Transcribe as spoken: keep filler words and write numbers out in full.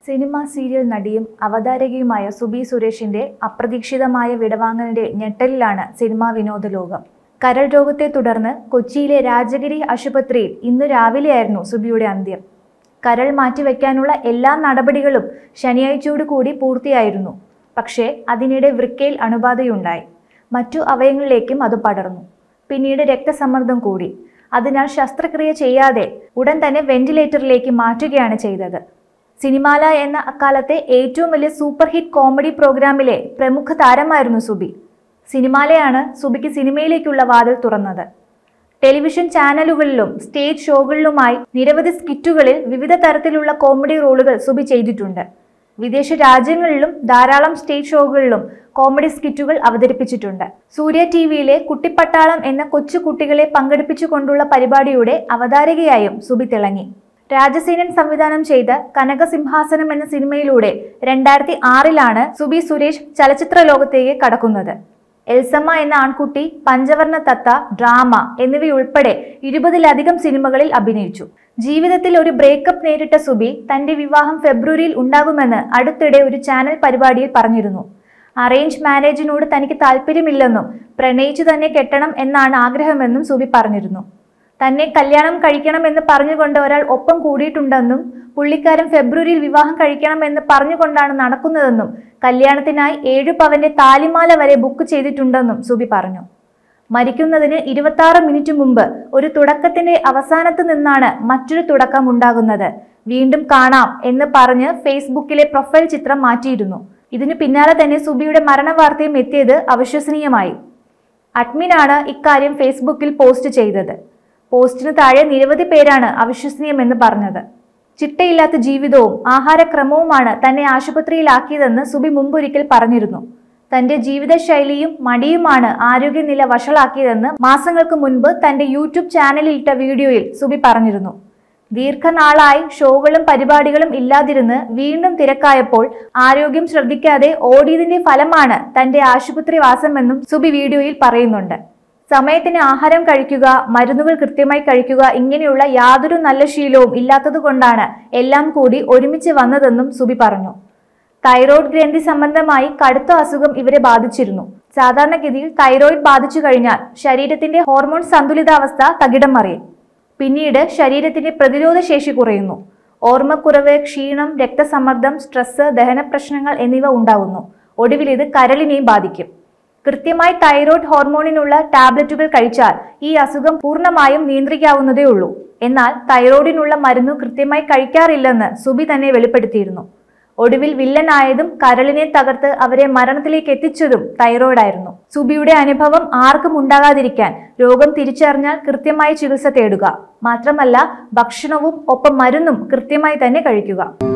Cinema serial നടിയും അവതാരകയുമായ സുബി സുരേഷിന്റെ അപ്രതീക്ഷിതമായ വിടവാങ്ങലിന്റെ ഞെട്ടലിലാണ് സിനിമാ വിനോദ ലോകം. കരൾ രോഗത്തെ തുടർന്ന് കൊച്ചിയിലെ രാജഗിരി ആശുപത്രിയിൽ ഇന്ന് രാവിലെയായിരുന്നു സുബിയുടെ അന്ത്യം. കരൾ മാറ്റിവെക്കാനുള്ള എല്ലാ നടപടികളും ശനിയാഴ്ചയോട് കൂടി പൂർത്തിയായിരുന്നു. പക്ഷേ അതിനിടെ വൃക്കയിൽ അണുബാധയുണ്ടായി. മറ്റു അവയവങ്ങളിലേക്കും അത് പടർന്നു. പിന്നീട് രക്തസമ്മർദ്ദം കൂടി. അതിനാൽ ശസ്ത്രക്രിയ ചെയ്യാതെ ഉടൻ തന്നെ വെന്റിലേറ്ററിലേക്ക് മാറ്റുകയാണ് ചെയ്തത്. സിനിമാല എന്ന അക്കാലത്തെ ഏറ്റവും വലിയ സൂപ്പർ ഹിറ്റ് കോമഡി പ്രോഗ്രാമിലെ പ്രമുഖ താരമായിരുന്നു സുബി. സിനിമാലയാണ് സുബിക്ക് സിനിമയിലേക്കുള്ള വാതിൽ തുറന്നത്. ടെലിവിഷൻ ചാനലുകളിലും സ്റ്റേജ് ഷോകളിലുമായി നിരവധി സ്കിറ്റുകളിൽ വിവിധ തരത്തിലുള്ള കോമഡി റോളുകൾ സുബി ചെയ്തിട്ടുണ്ട്. വിദേശ രാജ്യങ്ങളിലും ധാരാളം സ്റ്റേജ് ഷോകളിലും കോമഡി സ്കിറ്റുകൾ അവതരിപ്പിച്ചിട്ടുണ്ട്. സൂര്യ ടി വിയിലെ കുട്ടിപ്പട്ടാളം എന്ന കൊച്ചു കുട്ടികളെ പങ്കെടുപ്പിച്ചുകൊണ്ടുള്ള പരിപാടിയുടെ അവതാരകയായും സുബി തിളങ്ങി. രാജസേനൻ സംവിധാനം ചെയ്ത കനകസിംഹാസനം എന്ന സിനിമയിലൂടെ രണ്ടായിരത്തി ആറിലാണ് സുബി സുരേഷ് ചലച്ചിത്ര ലോകത്തേക്ക് കടക്കുന്നത്. എൽസമ്മ എന്ന ആൺകുട്ടി, പഞ്ചവർണ്ണ തത്ത, ഡ്രാമ എന്നിവയുൾപ്പെടെ ഇരുപതിലധികം സിനിമകളിൽ അഭിനയിച്ചു. ജീവിതത്തിൽ ഒരു ബ്രേക്കപ്പ് നേരിട്ട സുബി തന്റെ വിവാഹം ഫെബ്രുവരിയിൽ ഉണ്ടാകുമെന്ന് അടുത്തിടെ ഒരു ചാനൽ പരിപാടിയിൽ പറഞ്ഞിരുന്നു. അറേഞ്ച് മാരേജിനോട് തനിക്ക് താല്പര്യമില്ലെന്നും പ്രണയിച്ചു തന്നെ കെട്ടണം എന്നാണ് ആഗ്രഹമെന്നും സുബി പറഞ്ഞിരുന്നു. തന്നെ കല്യാണം കഴിക്കണമെന്ന് പറഞ്ഞുകൊണ്ട് ഒരാൾ ഒപ്പം കൂടിയിട്ടുണ്ടെന്നും പുള്ളിക്കാരൻ ഫെബ്രുവരിയിൽ വിവാഹം കഴിക്കണമെന്ന് പറഞ്ഞുകൊണ്ടാണ് നടക്കുന്നതെന്നും കല്യാണത്തിനായി ഏഴു പവന്റെ താലിമാല വരെ ബുക്ക് ചെയ്തിട്ടുണ്ടെന്നും സുബി പറഞ്ഞു. മരിക്കുന്നതിന് ഇരുപത്തി ആറ് മിനിറ്റ് മുമ്പ് ഒരു തുടക്കത്തിന്റെ അവസാനത്ത് നിന്നാണ് മറ്റൊരു തുടക്കം ഉണ്ടാകുന്നത്. വീണ്ടും കാണാം എന്ന് പറഞ്ഞ് ഫേസ്ബുക്കിലെ പ്രൊഫൈൽ ചിത്രം മാറ്റിയിരുന്നു. ഇതിനു പിന്നാലെ തന്നെ സുബിയുടെ മരണവാർത്തയും എത്തിയത് അവിശ്വസനീയമായി. അഡ്മിനാണ് ഇക്കാര്യം ഫേസ്ബുക്കിൽ പോസ്റ്റ് ചെയ്തത്. പോസ്റ്റിന് താഴെ നിരവധി പേരാണ് അവിശ്വസനീയമെന്ന് പറഞ്ഞത്. ചിട്ടയില്ലാത്ത ജീവിതവും ആഹാരക്രമവുമാണ് തന്നെ ആശുപത്രിയിലാക്കിയതെന്ന് സുബി മുമ്പൊരിക്കൽ പറഞ്ഞിരുന്നു. തന്റെ ജീവിതശൈലിയും മടിയുമാണ് ആരോഗ്യനില വഷളാക്കിയതെന്ന് മാസങ്ങൾക്ക് മുൻപ് തന്റെ യൂട്യൂബ് ചാനലിൽ ഇട്ട വീഡിയോയിൽ സുബി പറഞ്ഞിരുന്നു. ദീർഘനാളായി ഷോകളും പരിപാടികളും ഇല്ലാതിരുന്ന് വീണ്ടും തിരക്കായപ്പോൾ ആരോഗ്യം ശ്രദ്ധിക്കാതെ ഓടിയതിന്റെ ഫലമാണ് തന്റെ ആശുപത്രി വാസമെന്നും സുബി വീഡിയോയിൽ പറയുന്നുണ്ട്. സമയത്തിന് ആഹാരം കഴിക്കുക, മരുന്നുകൾ കൃത്യമായി കഴിക്കുക, ഇങ്ങനെയുള്ള യാതൊരു നല്ല ശീലവും ഇല്ലാത്തതുകൊണ്ടാണ് എല്ലാം കൂടി ഒരുമിച്ച് വന്നതെന്നും സുബി പറഞ്ഞു. തൈറോയ്ഡ് ഗ്രന്ഥി സംബന്ധമായി കടുത്ത അസുഖം ഇവരെ ബാധിച്ചിരുന്നു. സാധാരണഗതിയിൽ തൈറോയ്ഡ് ബാധിച്ചു കഴിഞ്ഞാൽ ശരീരത്തിന്റെ ഹോർമോൺ സന്തുലിതാവസ്ഥ തകിടം മറിയും. പിന്നീട് ശരീരത്തിന്റെ പ്രതിരോധ ശേഷി കുറയുന്നു. ഓർമ്മക്കുറവ്, ക്ഷീണം, രക്തസമ്മർദ്ദം, സ്ട്രെസ്, ദഹന പ്രശ്നങ്ങൾ എന്നിവ ഉണ്ടാകുന്നു. ഒടുവിൽ ഇത് കരളിനെയും ബാധിക്കും. കൃത്യമായി തൈറോയ്ഡ് ഹോർമോണിനുള്ള ടാബ്ലറ്റുകൾ കഴിച്ചാൽ ഈ അസുഖം പൂർണ്ണമായും നിയന്ത്രിക്കാവുന്നതേ ഉള്ളൂ. എന്നാൽ തൈറോയിഡിനുള്ള മരുന്ന് കൃത്യമായി കഴിക്കാറില്ലെന്ന് സുബി തന്നെ വെളിപ്പെടുത്തിയിരുന്നു. ഒടുവിൽ വില്ലനായതും കരളിനെ തകർത്ത് അവരെ മരണത്തിലേക്ക് എത്തിച്ചതും തൈറോയിഡായിരുന്നു. സുബിയുടെ അനുഭവം ആർക്കും ഉണ്ടാകാതിരിക്കാൻ രോഗം തിരിച്ചറിഞ്ഞാൽ കൃത്യമായി ചികിത്സ തേടുക. മാത്രമല്ല ഭക്ഷണവും ഒപ്പം മരുന്നും കൃത്യമായി തന്നെ കഴിക്കുക.